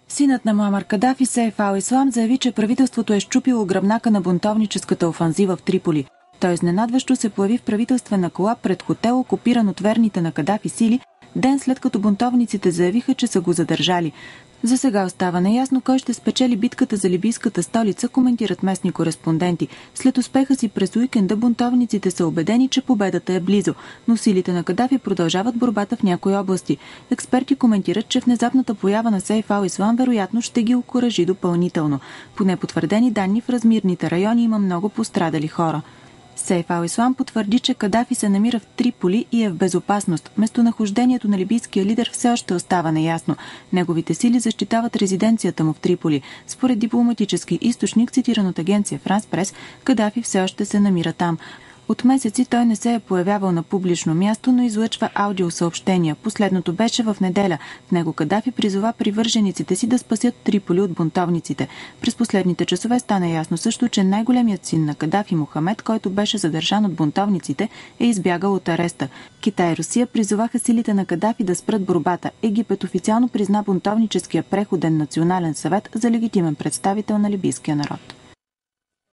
Синът на Муамар Кадафи, Сейф ал-Ислам, заяви, че правителството е счупило гръбнака на бунтовническата офанзива в Триполи. Той изненадващо се появи в правителствена кола пред хотел, окупиран от верните на Кадафи сили, ден след като бунтовниците заявиха, че са го задържали. За сега остава неясно кой ще спечели битката за либийската столица, коментират местни кореспонденти. След успеха си през уикенда бунтовниците са убедени, че победата е близо, но силите на Кадафи продължават борбата в някои области. Експерти коментират, че внезапната поява на Сейф ал-Ислам вероятно ще ги окуражи допълнително. По непотвърдени данни в размирните райони има много пострадали хора. Сейф ал-Ислам потвърди, че Кадафи се намира в Триполи и е в безопасност. Местонахождението на либийския лидер все още остава неясно. Неговите сили защитават резиденцията му в Триполи. Според дипломатически източник, цитиран от агенция Франс Прес, Кадафи все още се намира там. От месеци той не се е появявал на публично място, но излъчва аудиосъобщения. Последното беше в неделя. В него Кадафи призова привържениците си да спасят Триполи от бунтовниците. През последните часове стана ясно също, че най-големият син на Кадафи, Мохамед, който беше задържан от бунтовниците, е избягал от ареста. Китай и Русия призоваха силите на Кадафи да спрат борбата. Египет официално призна бунтовническия преходен национален съвет за легитимен представител на либийския народ.